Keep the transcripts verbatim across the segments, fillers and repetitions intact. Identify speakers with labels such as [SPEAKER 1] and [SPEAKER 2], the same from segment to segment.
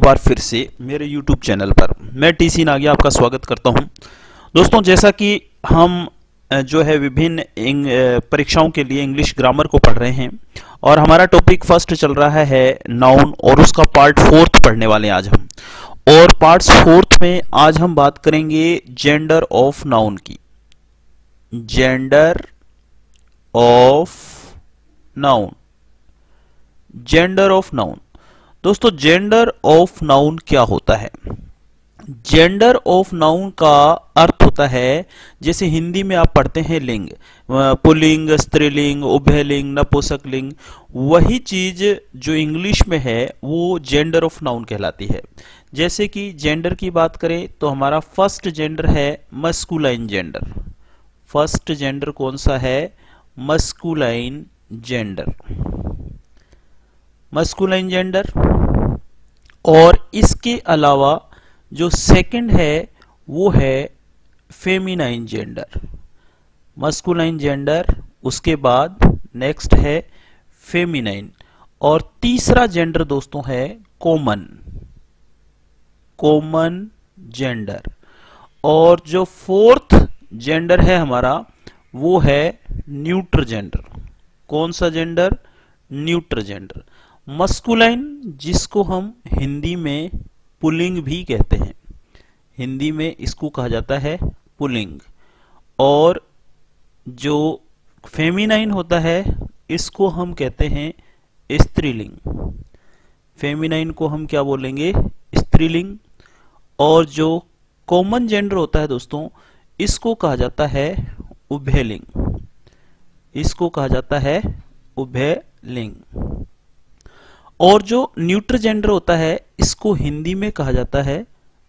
[SPEAKER 1] बार फिर से मेरे यूट्यूब चैनल पर। मैं टीसी नागिया आपका स्वागत करता हूं। दोस्तों, जैसा कि हम जो है विभिन्न परीक्षाओं के लिए इंग्लिश ग्रामर को पढ़ रहे हैं और हमारा टॉपिक फर्स्ट चल रहा है नाउन और उसका पार्ट फोर्थ पढ़ने वाले हैं आज हम। और पार्ट फोर्थ में आज हम बात करेंगे जेंडर ऑफ नाउन की। Gender of noun, gender of noun. दोस्तों, जेंडर ऑफ नाउन क्या होता है? जेंडर ऑफ नाउन का अर्थ होता है, जैसे हिंदी में आप पढ़ते हैं लिंग, पुल्लिंग, स्त्रीलिंग, उभयलिंग, नपुंसकलिंग, वही चीज जो इंग्लिश में है वो जेंडर ऑफ नाउन कहलाती है। जैसे कि जेंडर की बात करें तो हमारा फर्स्ट जेंडर है मस्कुलाइन जेंडर। फर्स्ट जेंडर कौन सा है? Masculine gender, masculine gender. और इसके अलावा जो सेकंड है वो है फेमिनाइन जेंडर। मस्कुलाइन जेंडर, उसके बाद नेक्स्ट है फेमिनाइन, और तीसरा जेंडर दोस्तों है कॉमन, कॉमन जेंडर। और जो फोर्थ जेंडर है हमारा वो है न्यूट्रल जेंडर। कौन सा जेंडर? Neutral gender. मस्कुलाइन, जिसको हम हिंदी में पुल्लिंग भी कहते हैं, हिंदी में इसको कहा जाता है पुल्लिंग। और जो फेमिनाइन होता है इसको हम कहते हैं स्त्रीलिंग। फेमिनाइन को हम क्या बोलेंगे? स्त्रीलिंग। और जो कॉमन जेंडर होता है दोस्तों, इसको कहा जाता है उभयलिंग। इसको कहा जाता है उभयलिंग। और जो न्यूट्रल जेंडर होता है इसको हिंदी में कहा जाता है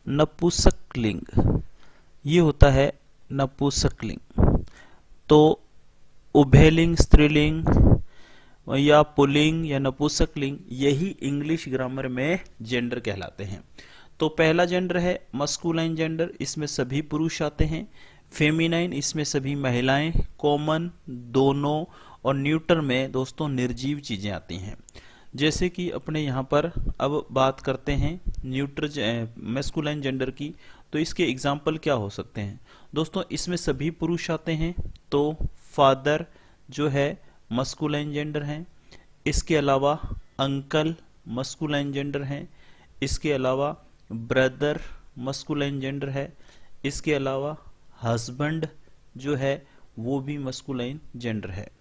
[SPEAKER 1] नपुंसकलिंग। ये होता है नपुंसकलिंग। तो उभयलिंग, स्त्रीलिंग या पुल्लिंग या नपुंसकलिंग, यही इंग्लिश ग्रामर में जेंडर कहलाते हैं। तो पहला जेंडर है मस्कुलाइन जेंडर, इसमें सभी पुरुष आते हैं। फेमिनाइन, इसमें सभी महिलाएं। कॉमन, दोनों। और न्यूट्रल में दोस्तों निर्जीव चीजें आती हैं। जैसे कि अपने यहाँ पर अब बात करते हैं न्यूट्रल मैस्कुलाइन जेंडर की, तो इसके एग्जाम्पल क्या हो सकते हैं? दोस्तों, इसमें सभी पुरुष आते हैं, तो फादर जो है मस्कुलाइन जेंडर हैं। इसके अलावा अंकल मस्कुलाइन जेंडर हैं। इसके अलावा ब्रदर मस्कुलाइन जेंडर है। इसके अलावा हस्बैंड जो है वो भी मस्कुलाइन जेंडर है।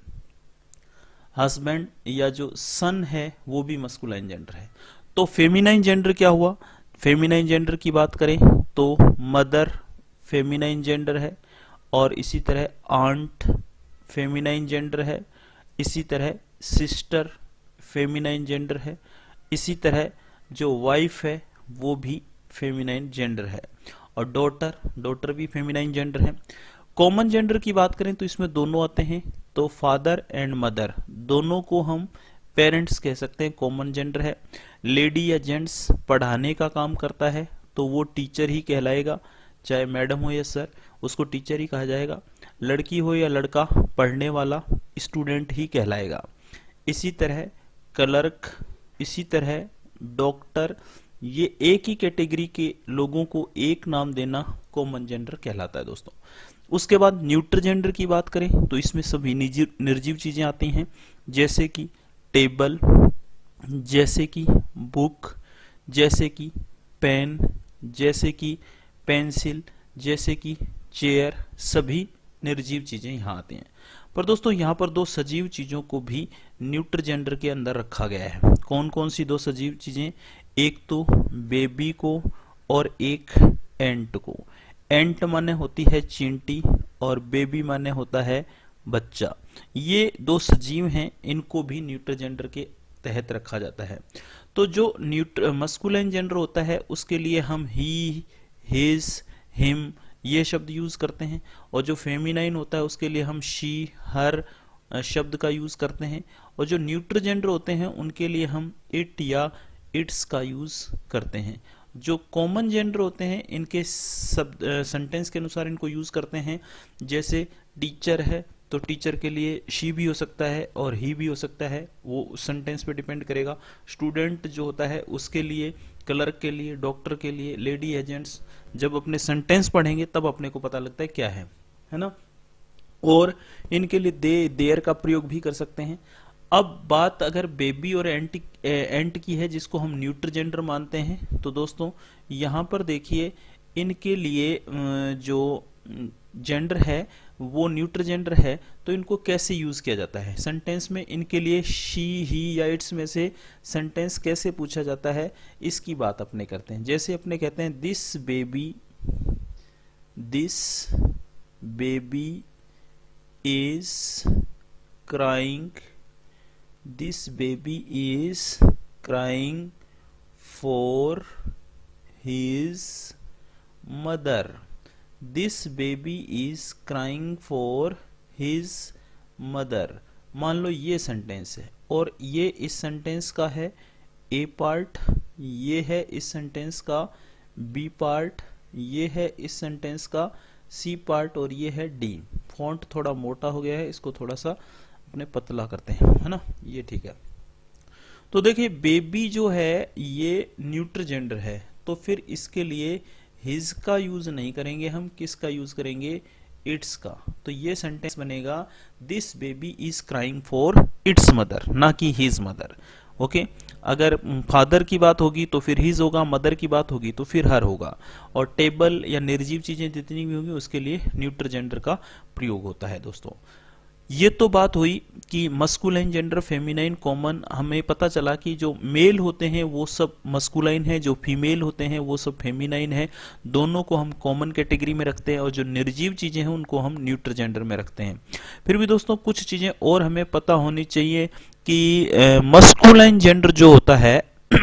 [SPEAKER 1] हस्बैंड या जो सन है वो भी मस्कुलाइन जेंडर है। तो फेमिनाइन जेंडर क्या हुआ? फेमिनाइन जेंडर की बात करें तो मदर फेमिनाइन जेंडर है, और इसी तरह आंट फेमिनाइन जेंडर है। इसी तरह सिस्टर फेमिनाइन जेंडर है। इसी तरह जो वाइफ है वो भी फेमिनाइन जेंडर है। और डॉटर, डॉटर भी फेमिनाइन जेंडर है। कॉमन जेंडर की बात करें तो इसमें दोनों आते हैं, तो फादर एंड मदर दोनों को हम पेरेंट्स कह सकते हैं, कॉमन जेंडर है। लेडी या जेंट्स पढ़ाने का काम करता है तो वो टीचर ही कहलाएगा, चाहे मैडम हो या सर, उसको टीचर ही कहा जाएगा। लड़की हो या लड़का, पढ़ने वाला स्टूडेंट ही कहलाएगा। इसी तरह क्लर्क, इसी तरह डॉक्टर, ये एक ही कैटेगरी के लोगों को एक नाम देना कॉमन जेंडर कहलाता है दोस्तों। उसके बाद न्यूट्रल जेंडर की बात करें तो इसमें सभी निर्जीव चीजें आती हैं, जैसे कि टेबल, जैसे कि बुक, जैसे कि पेन, जैसे कि पेंसिल, जैसे कि चेयर, सभी निर्जीव चीजें यहाँ आती हैं। पर दोस्तों, यहाँ पर दो सजीव चीजों को भी न्यूट्रल जेंडर के अंदर रखा गया है। कौन कौन सी दो सजीव चीजें? एक तो बेबी को और एक एंट को। एंट माने होती है चींटी और बेबी माने होता है बच्चा। ये दो सजीव हैं, इनको भी न्यूट्रल जेंडर के तहत रखा जाता है। तो जो न्यूट्रल मस्कुलाइन जेंडर होता है उसके लिए हम ही, हिज, हिम ये शब्द यूज करते हैं, और जो फेमिनाइन होता है उसके लिए हम शी, हर शब्द का यूज करते हैं। और जो न्यूट्रल जेंडर होते हैं उनके लिए हम इट या इट्स का यूज करते हैं। जो कॉमन जेंडर होते हैं इनके सब सेंटेंस के अनुसार इनको यूज करते हैं। जैसे टीचर है तो टीचर के लिए शी भी हो सकता है और ही भी हो सकता है, वो सेंटेंस पे डिपेंड करेगा। स्टूडेंट जो होता है उसके लिए क्लर्क के लिए, डॉक्टर के लिए, लेडी एजेंट्स, जब अपने सेंटेंस पढ़ेंगे तब अपने को पता लगता है क्या है, है ना। और इनके लिए दे, देयर का प्रयोग भी कर सकते हैं। अब बात अगर बेबी और एंट एंट की है, जिसको हम न्यूट्रल जेंडर मानते हैं, तो दोस्तों यहाँ पर देखिए इनके लिए जो जेंडर है वो न्यूट्रल जेंडर है, तो इनको कैसे यूज किया जाता है सेंटेंस में, इनके लिए शी, ही या इट्स में से सेंटेंस कैसे पूछा जाता है, इसकी बात अपने करते हैं। जैसे अपने कहते हैं this baby, this baby is crying, this baby is crying for his mother, this baby is crying for his mother. मान लो ये सेंटेंस है और ये इस सेंटेंस का है ए पार्ट, ये है इस सेंटेंस का बी पार्ट, ये है इस सेंटेंस का सी पार्ट और ये है डी। फॉन्ट थोड़ा मोटा हो गया है, इसको थोड़ा सा अपने पतला करते हैं, है ना, ये ठीक है। तो देखिए बेबी जो है ये न्यूट्रल जेंडर है, तो फिर इसके लिए हिज का यूज नहीं करेंगे हम, किसका यूज करेंगे, इट्स का। तो ये सेंटेंस बनेगा this baby is crying for its mother, ना कि हिज मदर। ओके, अगर फादर की बात होगी तो फिर हिज होगा, मदर की बात होगी तो फिर हर होगा, और टेबल या निर्जीव चीजें जितनी भी होंगी उसके लिए न्यूट्रल जेंडर का प्रयोग होता है। दोस्तों ये तो बात हुई कि मस्कुलाइन जेंडर, फेमिनाइन, कॉमन। हमें पता चला कि जो मेल होते हैं वो सब मस्कुलाइन है, जो फीमेल होते हैं वो सब फेमिनाइन है। दोनों को हम कॉमन कैटेगरी में रखते हैं और जो निर्जीव चीजें हैं उनको हम न्यूट्रल जेंडर में रखते हैं। फिर भी दोस्तों कुछ चीजें और हमें पता होनी चाहिए कि मस्कुलाइन जेंडर जो होता है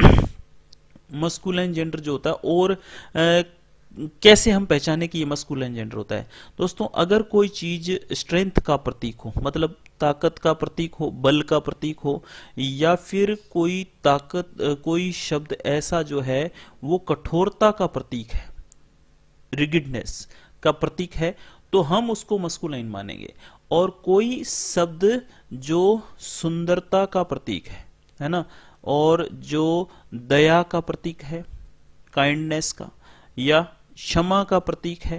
[SPEAKER 1] मस्कुलाइन जेंडर जो होता है और आ, कैसे हम पहचाने कि ये मस्कुलाइन जेंडर होता है। दोस्तों अगर कोई चीज स्ट्रेंथ का प्रतीक हो, मतलब ताकत का प्रतीक हो, बल का प्रतीक हो, या फिर कोई ताकत कोई शब्द ऐसा जो है वो कठोरता का प्रतीक है, रिगिडनेस का प्रतीक है, तो हम उसको मस्कुलाइन मानेंगे। और कोई शब्द जो सुंदरता का प्रतीक है, है ना, और जो दया का प्रतीक है, काइंडनेस का, या क्षमा का प्रतीक है,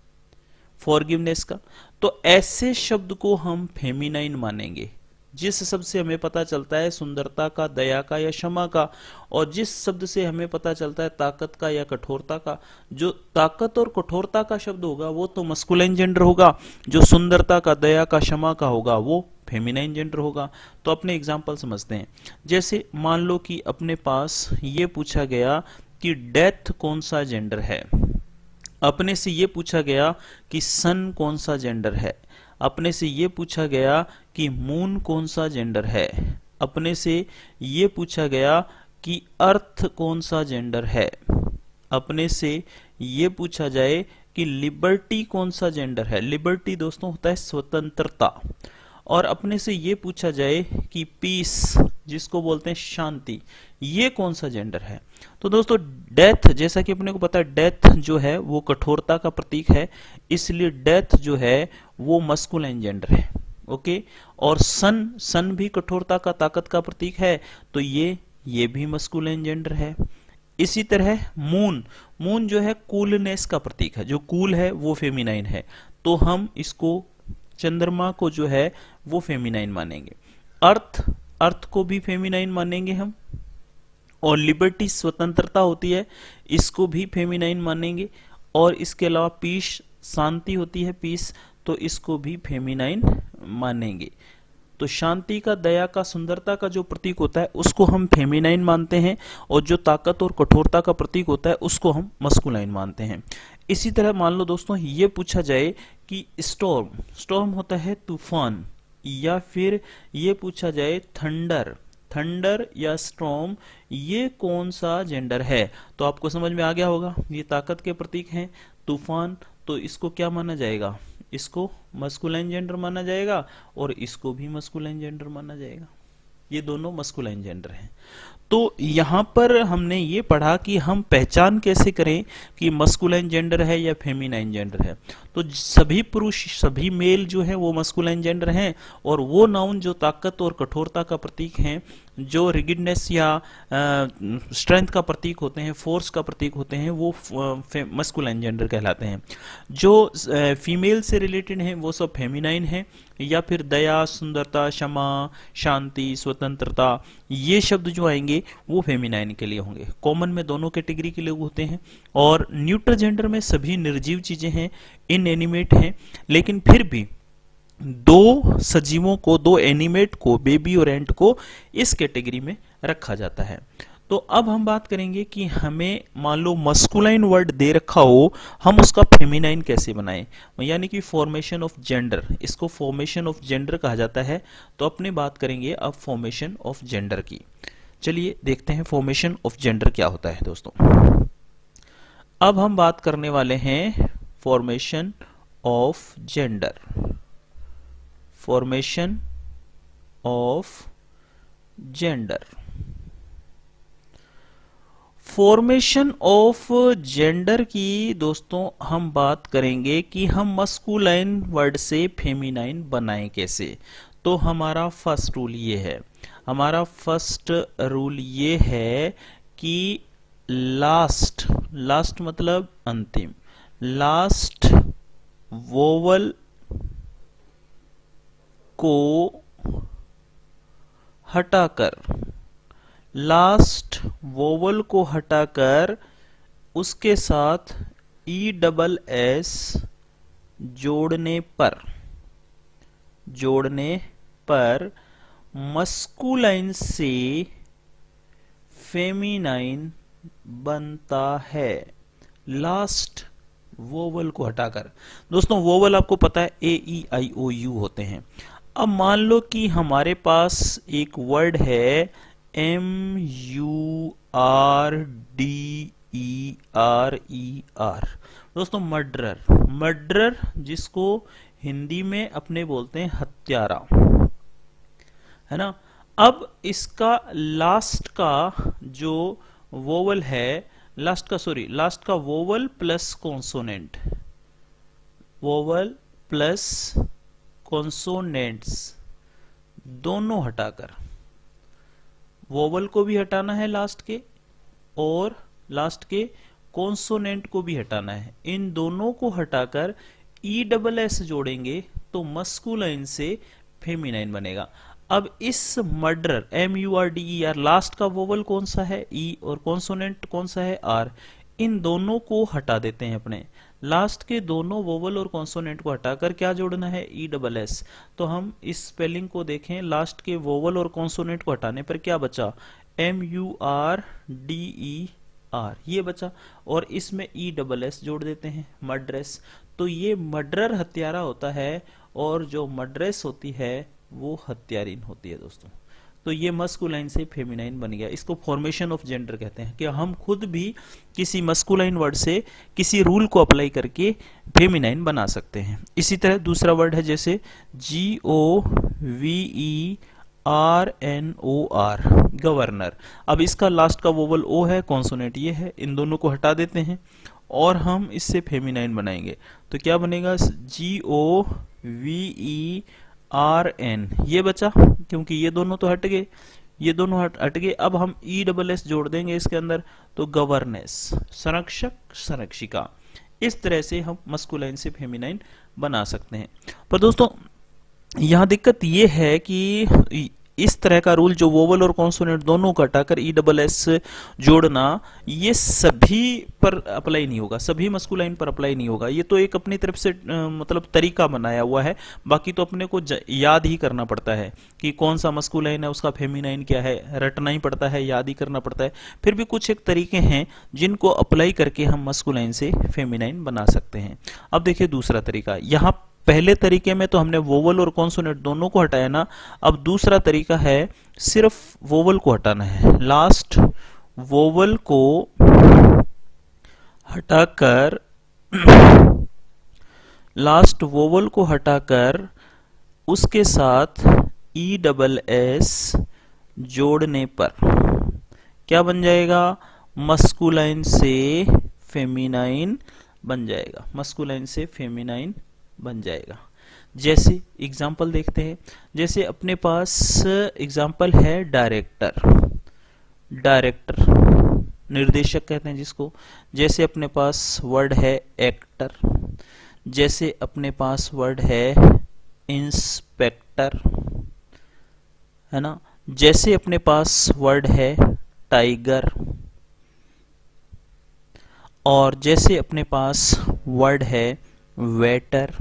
[SPEAKER 1] फॉरगिवनेस का, तो ऐसे शब्द को हम फेमिनाइन मानेंगे। जिस शब्द से हमें पता चलता है सुंदरता का, दया का या क्षमा का, और जिस शब्द से हमें पता चलता है ताकत का या कठोरता का, जो ताकत और कठोरता का शब्द होगा वो तो मस्कुलाइन जेंडर होगा, जो सुंदरता का, दया का, क्षमा का होगा वो फेमिनाइन जेंडर होगा। तो अपने एग्जाम्पल समझते हैं। जैसे मान लो कि अपने पास ये पूछा गया कि डेथ कौन सा जेंडर है, अपने से ये पूछा गया कि सन कौन सा जेंडर है, अपने से ये पूछा गया कि मून कौन सा जेंडर है, अपने से ये पूछा गया कि अर्थ कौन सा जेंडर है, अपने से ये पूछा जाए कि लिबर्टी कौन सा जेंडर है। लिबर्टी दोस्तों होता है स्वतंत्रता। और अपने से ये पूछा जाए कि पीस, जिसको बोलते हैं शांति, ये कौन सा जेंडर है। तो दोस्तों डेथ, जैसा कि अपने को पता है डेथ जो है वो कठोरता का प्रतीक है, इसलिए डेथ जो है वो मस्कुलाइन जेंडर है। ओके, और सन, सन भी कठोरता का, ताकत का प्रतीक है, तो ये ये भी मस्कुलाइन जेंडर है। इसी तरह मून, मून जो है कूलनेस का प्रतीक है, जो कूल है वो फेमिनाइन है, तो हम इसको, चंद्रमा को जो है वो फेमिनाइन मानेंगे। अर्थ, अर्थ को भी फेमिनाइन मानेंगे हम। और लिबर्टी स्वतंत्रता होती है, इसको भी फेमिनाइन मानेंगे। और इसके अलावा पीस, शांति होती है, पीस, तो इसको भी फेमिनाइन मानेंगे। तो शांति का, दया का, सुंदरता का जो प्रतीक होता है उसको हम फेमिनाइन मानते हैं, और जो ताकत और कठोरता का प्रतीक होता है उसको हम मस्कुलाइन मानते हैं। इसी तरह मान लो दोस्तों ये पूछा जाए कि स्टॉर्म, स्टॉर्म होता है तूफान, या फिर ये पूछा जाए थंडर, थंडर या स्टॉर्म, ये कौन सा जेंडर है, तो आपको समझ में आ गया होगा ये ताकत के प्रतीक हैं। तूफान, तो इसको क्या माना जाएगा, इसको मस्कुलाइन जेंडर माना जाएगा, और इसको भी मस्कुलाइन जेंडर माना जाएगा। ये दोनों मस्कुलाइन जेंडर हैं। तो यहाँ पर हमने ये पढ़ा कि हम पहचान कैसे करें कि मस्कुलाइन जेंडर है या फेमिनाइन जेंडर है। तो सभी पुरुष, सभी मेल जो है वो मस्कुलाइन जेंडर हैं, और वो नाउन जो ताकत और कठोरता का प्रतीक हैं जो रिगिडनेस या स्ट्रेंथ का प्रतीक होते हैं, फोर्स का प्रतीक होते हैं, वो मस्कुलाइन जेंडर कहलाते हैं। जो फीमेल से रिलेटेड हैं वो सब फेमिनाइन हैं, या फिर दया, सुंदरता, क्षमा, शांति, स्वतंत्रता, ये शब्द जो आएंगे वो फेमिनाइन के लिए होंगे। कॉमन में दोनों कैटेगरी के लोग होते हैं। और न्यूट्रल जेंडर में सभी निर्जीव चीजें हैं, इनएनिमेट हैं, लेकिन फिर भी दो सजीवों को, दो एनिमेट को, बेबी और एंट को इस कैटेगरी में रखा जाता है। तो अब हम बात करेंगे कि हमें मान लो मस्कुलाइन वर्ड दे रखा हो, हम उसका फेमिनाइन कैसे बनाएं, यानी कि फॉर्मेशन ऑफ जेंडर। इसको फॉर्मेशन ऑफ जेंडर कहा जाता है। तो अपने बात करेंगे अब फॉर्मेशन ऑफ जेंडर की। चलिए देखते हैं फॉर्मेशन ऑफ जेंडर क्या होता है दोस्तों। अब हम बात करने वाले हैं formation of gender. Formation of gender. Formation of gender की दोस्तों हम बात करेंगे कि हम मस्कुलाइन वर्ड से फेमिनाइन बनाएं कैसे। तो हमारा फर्स्ट रूल ये है, हमारा फर्स्ट रूल ये है कि लास्ट, लास्ट मतलब अंतिम, लास्ट वोवल को हटाकर, लास्ट वोवल को हटाकर उसके साथ ई डबल एस जोड़ने पर, जोड़ने पर मस्कुलाइन से फेमिनाइन बनता है। लास्ट वोवल को हटाकर दोस्तों, वोवल आपको पता है ए ई आई ओ यू होते हैं। अब मान लो कि हमारे पास एक वर्ड है M U R D E R E R, दोस्तों मर्डरर। मर्डरर जिसको हिंदी में अपने बोलते हैं हत्यारा, है ना। अब इसका लास्ट का जो वोवल है, लास्ट का सॉरी लास्ट का vowel plus consonant, vowel plus consonants दोनों हटाकर, वोवल को भी हटाना है लास्ट के और लास्ट के कॉन्सोनेंट को भी हटाना है। इन दोनों को हटाकर ई डबल एस जोड़ेंगे तो मस्कुलाइन से फेमिनाइन बनेगा। अब इस murder M U R D E R, last का वोवल कौन सा है ई और कॉन्सोनेंट कौन सा है आर, इन दोनों को हटा देते हैं अपने। लास्ट के दोनों वोवल और कॉन्सोनेंट को हटाकर क्या जोड़ना है ई डबल एस। तो हम इस स्पेलिंग को देखें, लास्ट के वोवल और कॉन्सोनेंट को हटाने पर क्या बचा, M U R D E R ये बचा, और इसमें ई डबल एस जोड़ देते हैं, मर्डरेस। तो ये मर्डरर हत्यारा होता है और जो मर्डरेस होती है वो हत्यारिन होती है दोस्तों। तो ये मस्कुलाइन से फेमिनाइन बन गया। इसको फॉर्मेशन ऑफ जेंडर कहते हैं कि हम खुद भी किसी मस्कुलाइन वर्ड से किसी रूल को अप्लाई करके फेमिनाइन बना सकते हैं। इसी तरह दूसरा वर्ड है जैसे G O V E R N O R, governor. अब इसका लास्ट का वोवल ओ है, कॉन्सोनेंट ये है, इन दोनों को हटा देते हैं और हम इससे फेमिनाइन बनाएंगे। तो क्या बनेगा, G O V E R N ये बचा, क्योंकि ये दोनों तो हट गए, ये दोनों हट हट गए। अब हम ई डबल एस जोड़ देंगे इसके अंदर, तो गवर्नेस, संरक्षक, संरक्षिका। इस तरह से हम मस्कुलाइन से फेमिनाइन बना सकते हैं। पर दोस्तों यहां दिक्कत ये है कि इस तरह का रूल जो वोवल और कॉन्सोनेंट दोनों को हटाकर ई डबल एस जोड़ना, ये सभी पर अप्लाई नहीं होगा, सभी मस्कुलाइन पर अप्लाई नहीं होगा। ये तो एक अपनी तरफ से आ, मतलब तरीका बनाया हुआ है, बाकी तो अपने को याद ही करना पड़ता है कि कौन सा मस्कुलाइन है, उसका फेमिनाइन क्या है, रटना ही पड़ता है, याद ही करना पड़ता है। फिर भी कुछ एक तरीके हैं जिनको अप्लाई करके हम मस्कुलाइन से फेमिनाइन बना सकते हैं। अब देखिए दूसरा तरीका, यहाँ पहले तरीके में तो हमने वोवल और कॉन्सोनेंट दोनों को हटाया ना। अब दूसरा तरीका है सिर्फ वोवल को हटाना है। लास्ट वोवल को हटाकर लास्ट वोवल को हटाकर उसके साथ ई डबल एस जोड़ने पर क्या बन जाएगा, मस्कुलाइन से फेमिनाइन बन जाएगा, मस्कुलाइन से फेमिनाइन बन जाएगा। जैसे एग्जाम्पल देखते हैं, जैसे अपने पास एग्जाम्पल है डायरेक्टर, डायरेक्टर निर्देशक कहते हैं जिसको। जैसे अपने पास वर्ड है एक्टर, जैसे अपने पास वर्ड है इंस्पेक्टर, है ना। जैसे अपने पास वर्ड है टाइगर, और जैसे अपने पास वर्ड है वेटर,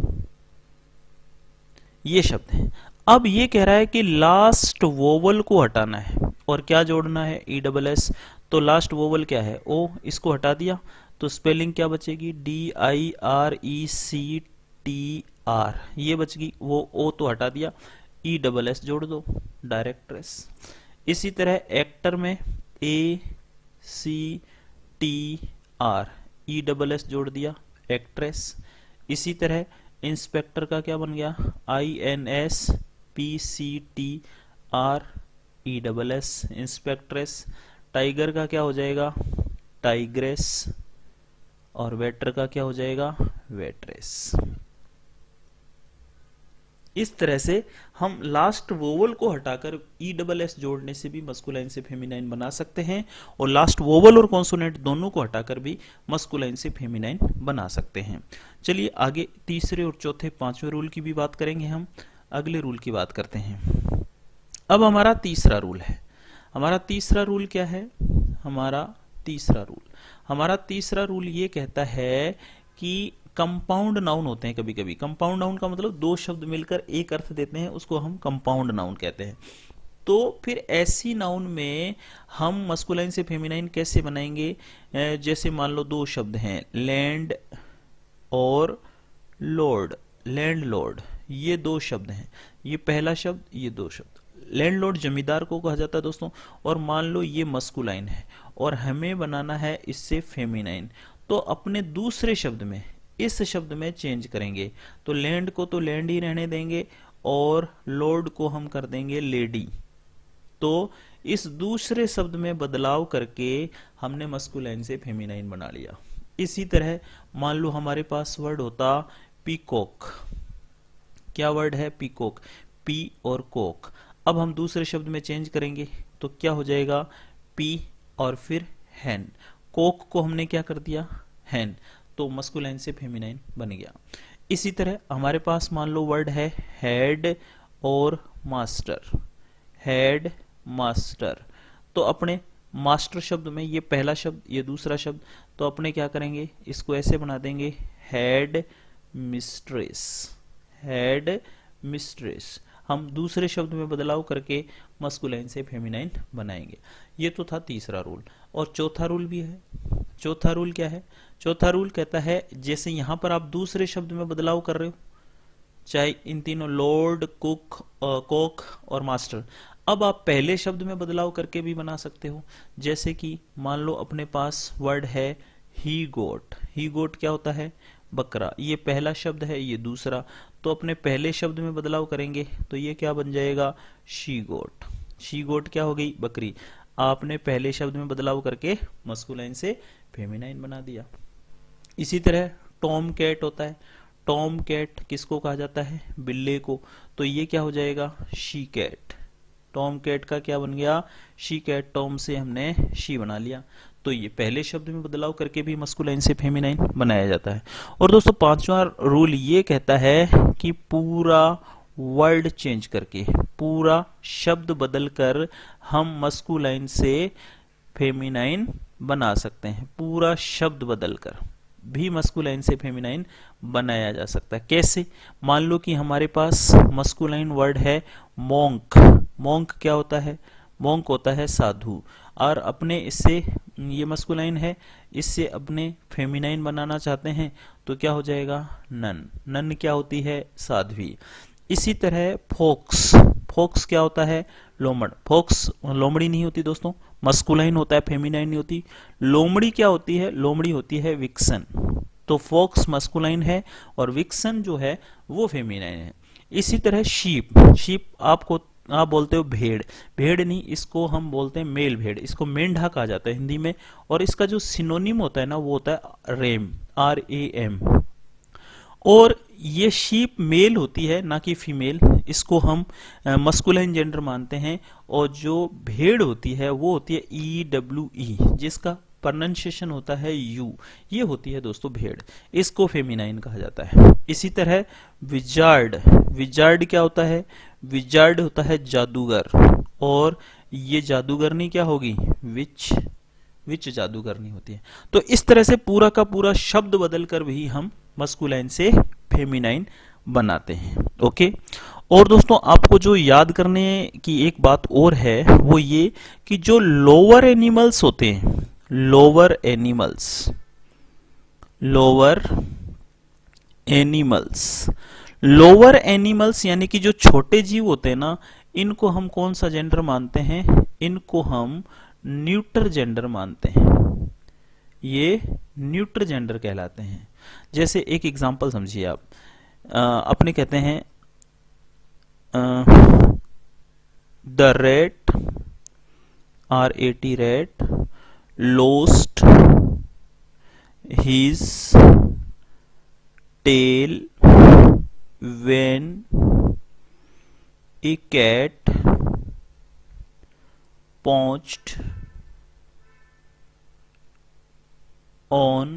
[SPEAKER 1] ये शब्द है। अब ये कह रहा है कि लास्ट वोवल को हटाना है और क्या जोड़ना है, ई डबल एस। तो लास्ट वोवल क्या है, ओ, इसको हटा दिया तो स्पेलिंग क्या बचेगी, D I R E C T R, ये बचगी। वो ओ तो हटा दिया, ई डबल एस जोड़ दो, डायरेक्ट्रेस। इसी तरह एक्टर में A C T R, E double S जोड़ दिया, एक्ट्रेस। इसी तरह इंस्पेक्टर का क्या बन गया, I N S P C T R, E double S, inspectress. Tiger का क्या हो जाएगा, टाइग्रेस, और वेटर का क्या हो जाएगा, वेट्रेस। इस तरह से हम लास्ट वोवल को हटाकर ई डबल एस जोड़ने से भी मस्कुलाइन से फेमिनाइन बना सकते हैं, और लास्ट वोवल और कॉन्सोनेंट दोनों को हटाकर भी मस्कुलाइन से फेमिनाइन बना सकते हैं। चलिए आगे तीसरे और चौथे पांचवें रूल की भी बात करेंगे। हम अगले रूल की बात करते हैं। अब हमारा तीसरा रूल है। हमारा तीसरा रूल क्या है, हमारा तीसरा रूल हमारा तीसरा रूल ये कहता है कि कंपाउंड नाउन होते हैं कभी कभी। कंपाउंड नाउन का मतलब दो शब्द मिलकर एक अर्थ देते हैं, उसको हम कंपाउंड नाउन कहते हैं। तो फिर ऐसी नाउन में हम मस्कुलाइन से फेमिनाइन कैसे बनाएंगे, जैसे मान लो दो शब्द हैं लैंड और लॉर्ड, लैंड लॉर्ड, ये दो शब्द हैं, ये पहला शब्द, ये दो शब्द। लैंड लॉर्ड जमींदार को कहा जाता है दोस्तों, और मान लो ये मस्कुलाइन है और हमें बनाना है इससे फेमिनाइन, तो अपने दूसरे शब्द में इस शब्द में चेंज करेंगे। तो लैंड को तो लैंड ही रहने देंगे और लॉर्ड को हम कर देंगे लेडी। तो इस दूसरे शब्द में बदलाव करके हमने मस्कुलाइन से फेमिनाइन बना लिया। इसी तरह मान लो हमारे पास वर्ड होता पीकॉक, क्या वर्ड है, पीकॉक, पी और कोक। अब हम दूसरे शब्द में चेंज करेंगे तो क्या हो जाएगा, पी और फिर हैन। कोक को हमने क्या कर दिया, हैन, तो मस्कुलाइन से फेमिनाइन बन गया। इसी तरह हमारे पास मान लो वर्ड है हेड और मास्टर, हेड मास्टर। तो अपने मास्टर शब्द में ये पहला शब्द, ये दूसरा शब्द, तो अपने क्या करेंगे, इसको ऐसे बना देंगे हेड मिस्ट्रेस, हेड मिस्ट्रेस। हम दूसरे शब्द में बदलाव करके मस्कुलाइन से फेमिनाइन बनाएंगे। ये तो था तीसरा रूल। और चौथा रूल भी है। चौथा रूल क्या है, चौथा रूल कहता है जैसे यहां पर आप दूसरे शब्द में बदलाव कर रहे हो, चाहे इन तीनों लॉर्ड, कुक, कोक और मास्टर, अब आप पहले शब्द में बदलाव करके भी बना सकते हो। जैसे कि मान लो अपने पास वर्ड है ही गोट, ही गोट क्या होता है, बकरा, ये पहला शब्द है, ये दूसरा, तो अपने पहले शब्द में बदलाव करेंगे तो ये क्या बन जाएगा, शी गोट। शी गोट क्या हो गई, बकरी। आपने पहले शब्द में बदलाव करके मस्कुलाइन से फेमिनाइन बना दिया। इसी तरह टॉम कैट होता है, टॉम कैट किसको कहा जाता है, बिल्ले को, तो ये क्या हो जाएगा, शी कैट। टॉम कैट का क्या बन गया, शी कैट। टॉम से हमने शी बना लिया, तो ये पहले शब्द में बदलाव करके भी मस्कुलाइन से फेमिनाइन बनाया जाता है। और दोस्तों पांचवा रूल ये कहता है कि पूरा वर्ड चेंज करके, पूरा शब्द बदलकर हम मस्कुलाइन से फेमिनाइन बना सकते हैं। पूरा शब्द बदलकर भी मस्कुलाइन से फेमिनाइन बनाया जा सकता है। कैसे, मान लो कि हमारे पास मस्कुलाइन वर्ड है मॉन्क। मॉन्क क्या होता है, मॉन्क होता है साधु, और अपने इससे ये मस्कुलाइन है, इससे अपने फेमिनाइन बनाना चाहते हैं तो क्या हो जाएगा, नन। नन क्या होती है, साध्वी। इसी तरह फोक्स, फोक्स क्या होता है, लोमड़। फोक्स लोमड़ी नहीं होती दोस्तों, मस्कुलाइन होता है, फेमिनाइन नहीं होती। लोमड़ी क्या होती है, लोमड़ी होती है विक्सन। तो फोक्स मस्कुलाइन है और विक्सन जो है वो फेमिनाइन है। इसी तरह शीप, शीप आपको आप बोलते हो भेड़, भेड़ नहीं, इसको हम बोलते हैं मेल भेड़, इसको मेंढा कहा जाता है हिंदी में, और इसका जो सिनोनिम होता है ना वो होता है रेम, आर ए एम। और ये शीप मेल होती है ना कि फीमेल, इसको हम मस्कुलाइन जेंडर मानते हैं। और जो भेड़ होती है वो होती है ई डब्ल्यू ई, जिसका प्रोनाउंसिएशन होता है यू, ये होती है दोस्तों भेड़, इसको फेमिनाइन कहा जाता है। इसी तरह विजार्ड, विजार्ड क्या होता है? विजार्ड होता है जादूगर, और ये जादूगरनी क्या होगी? विच, विच जादूगरनी होती है। तो इस तरह से पूरा का पूरा शब्द बदल कर भी हम मस्कुलाइन से फेमिनाइन बनाते हैं। ओके। और दोस्तों आपको जो याद करने की एक बात और है वो ये कि जो लोअर एनिमल्स होते हैं, lower animals, lower animals, lower animals यानी कि जो छोटे जीव होते हैं ना, इनको हम कौन सा जेंडर मानते हैं? इनको हम न्यूट्रल जेंडर मानते हैं। ये न्यूट्रल जेंडर कहलाते हैं। जैसे एक एग्जांपल समझिए आप, आ, अपने कहते हैं the rat, R A T rat, lost his tail when a cat pounced on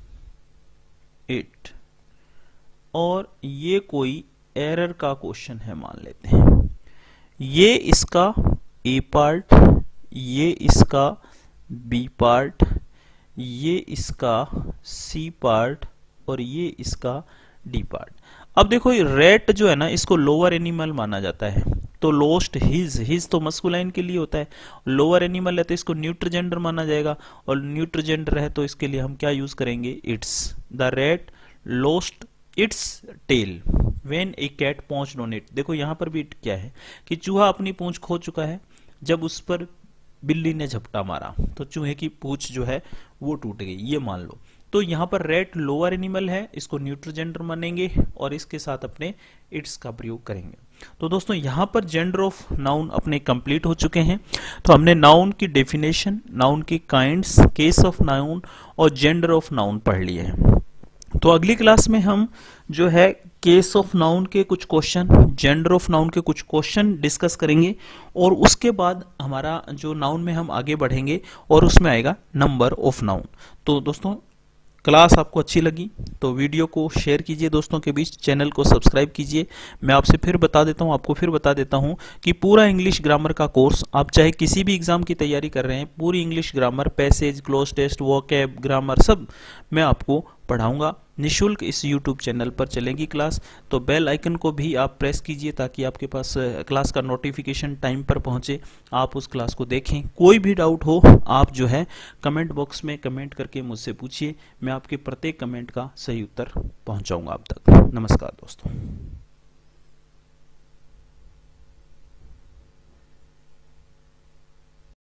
[SPEAKER 1] it। और ये कोई एरर का क्वेश्चन है मान लेते हैं। ये इसका ए पार्ट, ये इसका बी पार्ट, ये इसका सी पार्ट और ये इसका डी पार्ट। अब देखो रेट जो है ना, इसको लोअर एनिमल माना जाता है, तो लोस्ट हिज, हिज तो मस्कुलाइन के लिए होता है, लोअर एनिमल है तो इसको न्यूट्रल जेंडर माना जाएगा, और न्यूट्रल जेंडर है तो इसके लिए हम क्या यूज करेंगे? Its. The rat lost its tail when a cat pounced on it. देखो यहां पर भी इट क्या है कि चूहा अपनी पूंछ खो चुका है, जब उस पर बिल्ली ने झपटा मारा तो चूहे की पूंछ जो है वो टूट गई, ये मान लो। तो यहाँ पर रेट लोअर एनिमल है, इसको न्यूट्रल जेंडर मानेंगे और इसके साथ अपने इट्स का प्रयोग करेंगे। तो दोस्तों यहाँ पर जेंडर ऑफ नाउन अपने कंप्लीट हो चुके हैं। तो हमने नाउन की डेफिनेशन, नाउन की काइंड्स, केस ऑफ नाउन और जेंडर ऑफ नाउन पढ़ लिए हैं। तो अगली क्लास में हम जो है केस ऑफ नाउन के कुछ क्वेश्चन, जेंडर ऑफ नाउन के कुछ क्वेश्चन डिस्कस करेंगे, और उसके बाद हमारा जो नाउन में हम आगे बढ़ेंगे और उसमें आएगा नंबर ऑफ नाउन। तो दोस्तों क्लास आपको अच्छी लगी तो वीडियो को शेयर कीजिए दोस्तों के बीच, चैनल को सब्सक्राइब कीजिए। मैं आपसे फिर बता देता हूं, आपको फिर बता देता हूं कि पूरा इंग्लिश ग्रामर का कोर्स, आप चाहे किसी भी एग्जाम की तैयारी कर रहे हैं, पूरी English grammar, passage, cloze test, vocab, grammar सब मैं आपको पढ़ाऊंगा निःशुल्क। इस यूट्यूब चैनल पर चलेगी क्लास। तो बेल आइकन को भी आप प्रेस कीजिए ताकि आपके पास क्लास का नोटिफिकेशन टाइम पर पहुंचे, आप उस क्लास को देखें। कोई भी डाउट हो आप जो है कमेंट बॉक्स में कमेंट करके मुझसे पूछिए, मैं आपके प्रत्येक कमेंट का सही उत्तर पहुंचाऊंगा आप तक। नमस्कार दोस्तों।